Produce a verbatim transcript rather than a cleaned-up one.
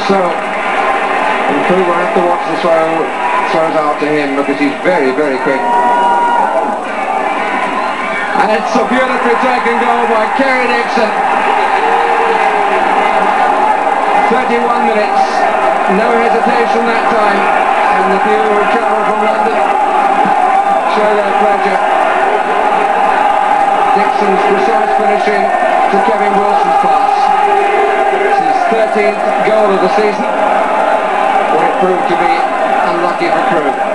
So, and Crewe will have to watch the throw, throws out to him because he's very, very quick. And it's a beautifully taken goal by Kerry Dixon. thirty-one minutes, no hesitation that time, and the few who travel from London show their pleasure. Dixon's precise finishing to Kevin Wilson's pass. It's his thirteenth goal of the season, but it proved to be unlucky for Crewe.